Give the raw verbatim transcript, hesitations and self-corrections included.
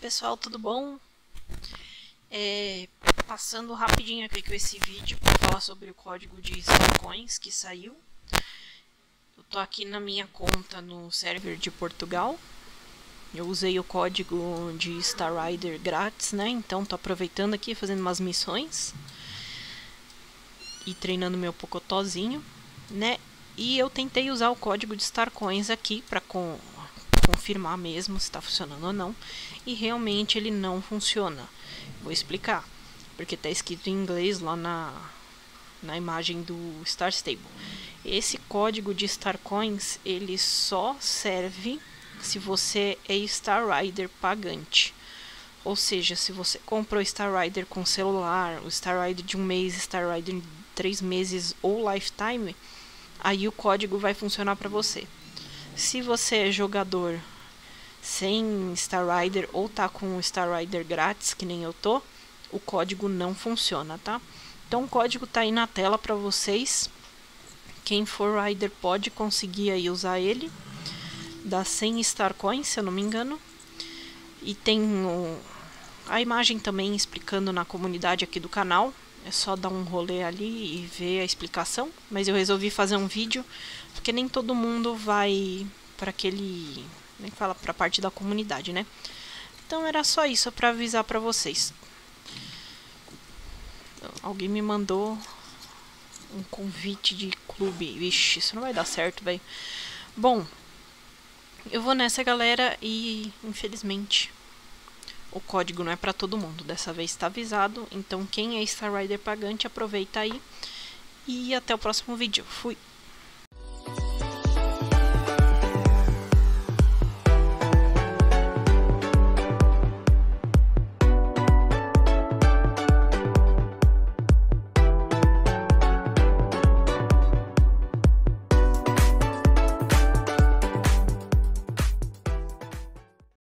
pessoal, tudo bom? É, passando rapidinho aqui com esse vídeo para falar sobre o código de Starcoins que saiu. Eu tô aqui na minha conta no server de Portugal. Eu usei o código de Star Rider grátis, né? Então tô aproveitando aqui, fazendo umas missões e treinando meu pocotózinho, né? E eu tentei usar o código de Starcoins aqui para com confirmar mesmo se está funcionando ou não, e realmente ele não funciona. Vou explicar, porque está escrito em inglês lá na, na imagem do Star Stable. Esse código de Starcoins ele só serve se você é Star Rider pagante. Ou seja, se você comprou Star Rider com celular, o Star Rider de um mês, Star Rider de três meses ou Lifetime, aí o código vai funcionar para você. Se você é jogador sem Star Rider ou tá com o Star Rider grátis, que nem eu tô, o código não funciona, tá? Então o código tá aí na tela para vocês. Quem for Rider pode conseguir aí usar ele. Dá cem Starcoins, se eu não me engano. E tem o, a imagem também explicando na comunidade aqui do canal. É só dar um rolê ali e ver a explicação. Mas eu resolvi fazer um vídeo, porque nem todo mundo vai para aquele... nem fala para a parte da comunidade, né? Então era só isso para avisar para vocês. Alguém me mandou um convite de clube. Vixe, isso não vai dar certo, velho. Bom, eu vou nessa, galera, e infelizmente o código não é para todo mundo. Dessa vez está avisado. Então quem é Star Rider pagante, aproveita aí. E até o próximo vídeo. Fui!